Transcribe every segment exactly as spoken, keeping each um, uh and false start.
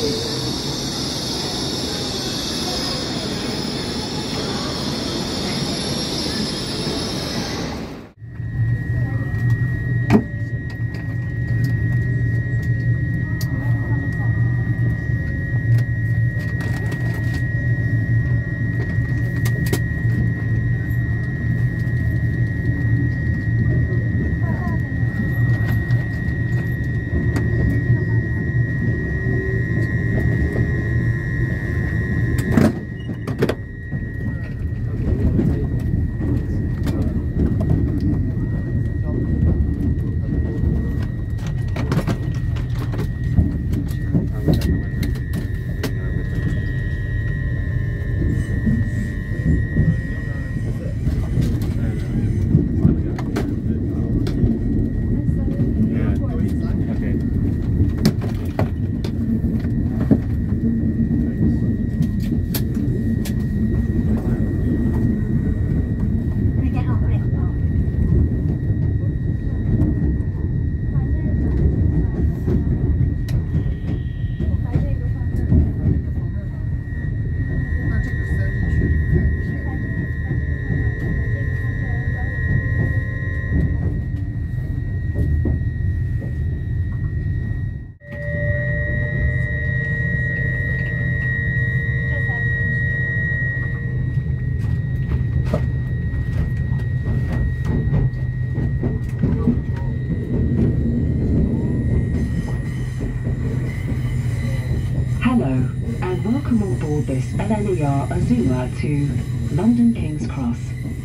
Welcome on board this L N E R Azuma to London King's Cross.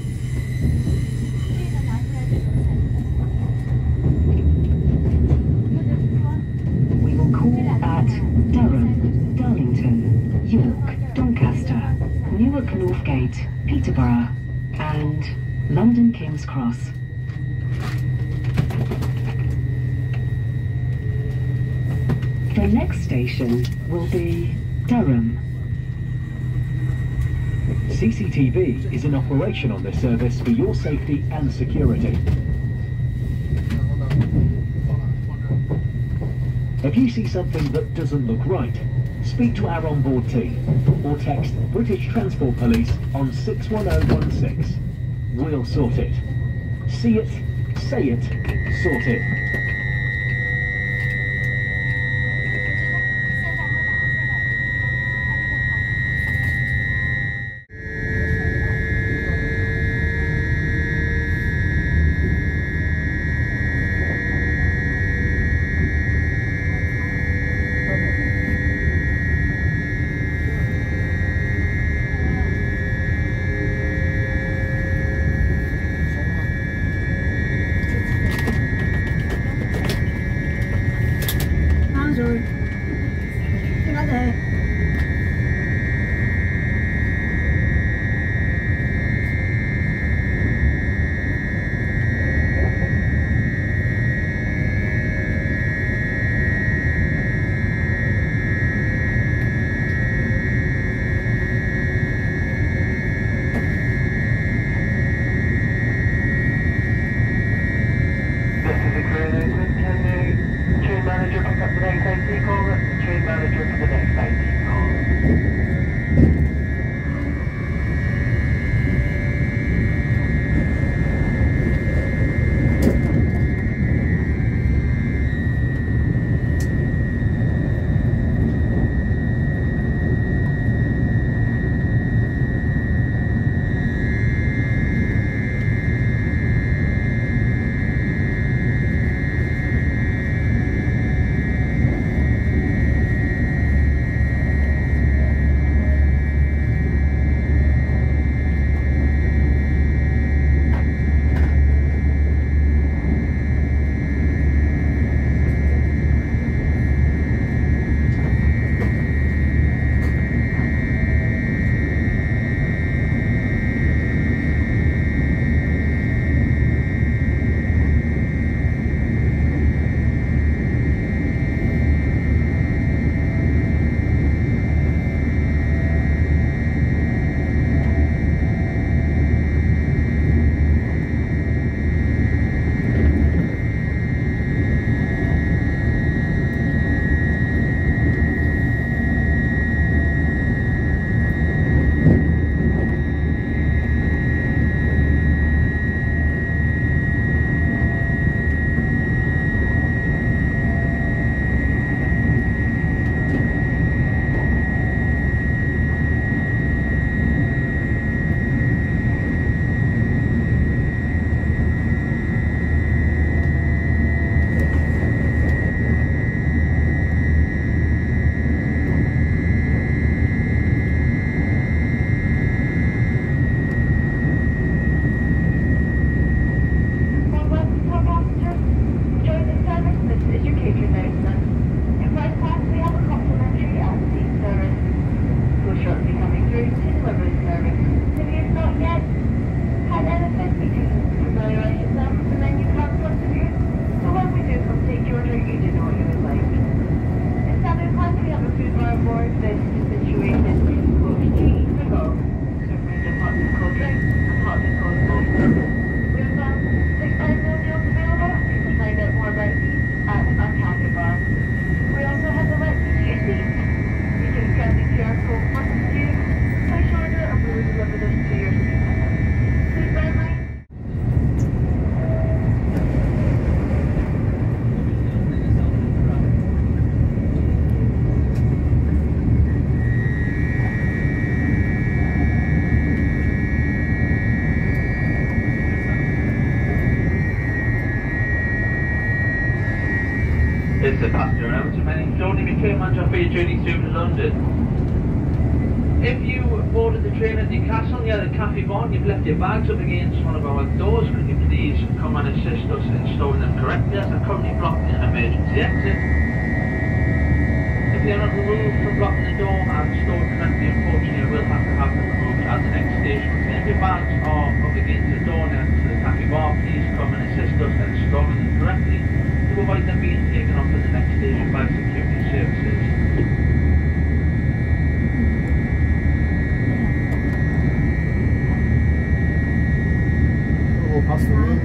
We will call at Durham, Darlington, York, Doncaster, Newark Northgate, Peterborough and London King's Cross. The next station will be Durham. C C T V is in operation on this service for your safety and security. If you see something that doesn't look right, speak to our onboard team or text British Transport Police on six one zero one six. We'll sort it. See it, say it, sort it. It's a passenger and Everton, my name's Jordan, I'm train manager for your journey through to London. If you boarded the train at Newcastle near the Cafe Bar and you've left your bags up against one of our doors, could you please come and assist us in storing them correctly as they're currently blocking an emergency exit. If they're not removed from blocking the door and stored correctly, unfortunately we'll have to have them removed at the next station. If your bags are up against the door next to the Cafe Bar, please come and assist us in storing them correctly to avoid them being taken off at the next station by security services. Past the wheels.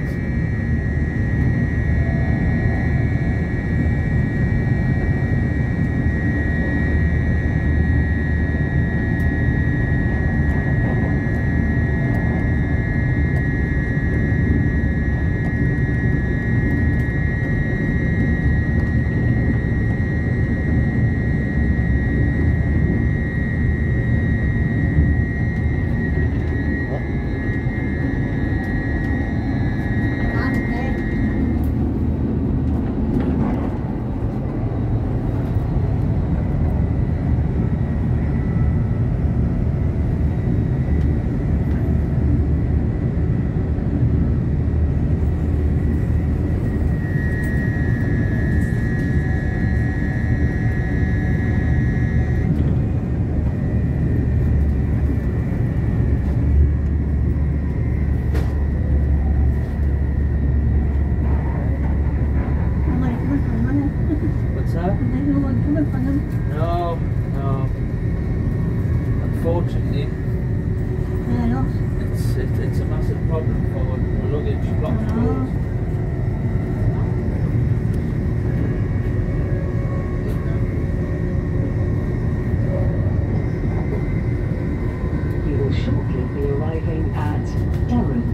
No, no. Unfortunately, it's, it, it's a massive problem for luggage blocked doors. You will shortly be arriving at Durham.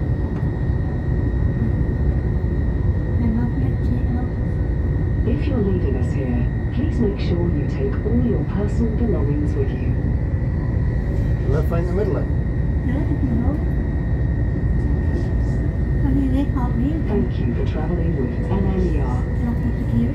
If you're leaving us here, please make sure you take all your personal belongings with you. Left right in the middle then. Thank you for travelling with N L E R.